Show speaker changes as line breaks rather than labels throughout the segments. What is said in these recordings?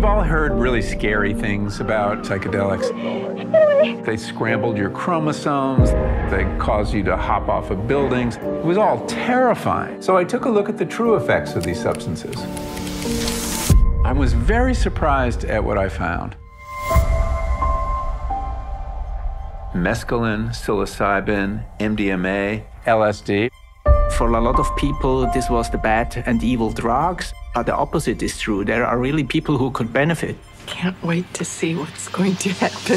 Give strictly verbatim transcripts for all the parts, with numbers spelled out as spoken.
We've all heard really scary things about psychedelics. They scrambled your chromosomes. They caused you to hop off of buildings. It was all terrifying. So I took a look at the true effects of these substances. I was very surprised at what I found. Mescaline, psilocybin, M D M A, L S D.
For a lot of people, this was the bad and evil drugs. But the opposite is true. There are really people who could benefit.
Can't wait to see what's going to happen.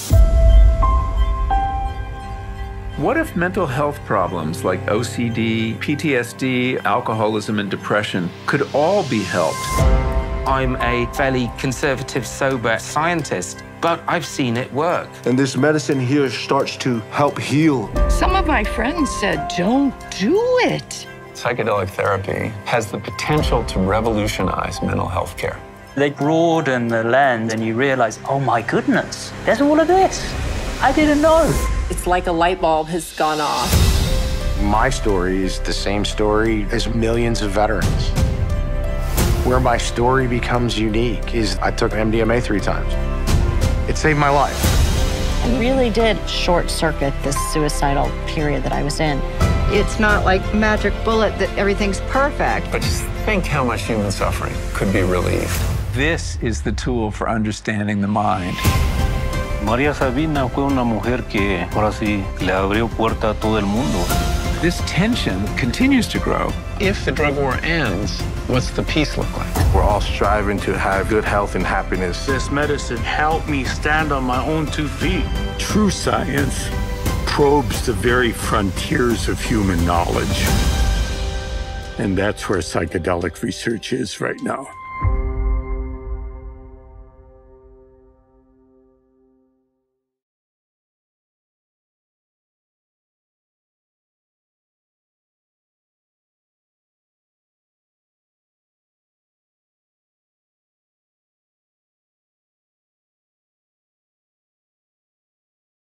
What if mental health problems like O C D, P T S D, alcoholism, and depression could all be helped?
I'm a fairly conservative, sober scientist, but I've seen it work.
And this medicine here starts to help heal.
Some of my friends said, don't do it.
Psychedelic therapy has the potential to revolutionize mental health care.
They broaden the lens and you realize, oh my goodness, there's all of this. I didn't know.
It's like a light bulb has gone off.
My story is the same story as millions of veterans. Where my story becomes unique is I took M D M A three times. It saved my life.
It really did short-circuit this suicidal period that I was in.
It's not like a magic bullet that everything's perfect.
But just think how much human suffering could be relieved.
This is the tool for understanding the mind.
María Sabina fue una mujer que, ahora sí, le abrió puerta a todo el mundo.
This tension continues to grow.
If the drug war ends, what's the peace look like?
We're all striving to have good health and happiness.
This medicine helped me stand on my own two feet.
True science probes the very frontiers of human knowledge. And that's where psychedelic research is right now.